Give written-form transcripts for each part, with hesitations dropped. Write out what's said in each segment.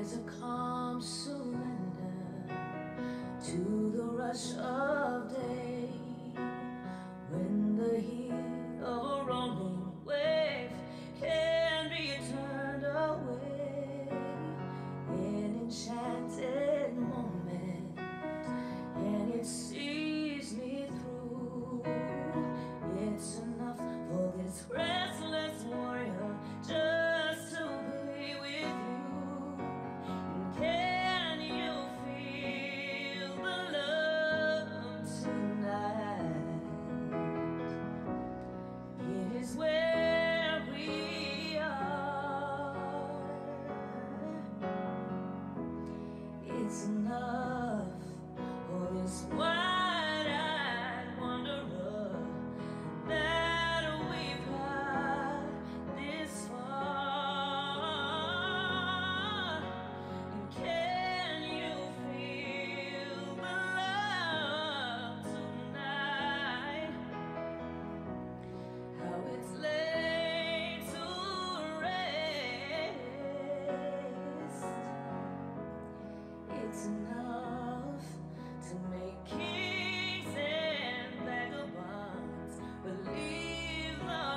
There's a calm surrender to the rush of day, when the heat of a rolling wave can be turned away. An enchanted moment, and it sees me through. It's enough for this restless warrior just to be with you. And can you feel the love tonight? It is where we are. It's enough for this wide-eyed wanderer that we've got this far. And can you feel the love tonight? How it's laid to rest. It's enough to make kings and vagabonds believe the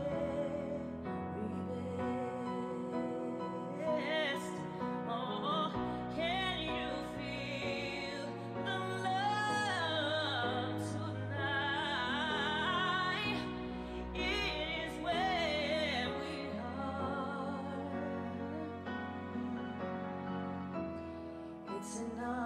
very best. Oh, can you feel the love tonight? It is where we are. It's enough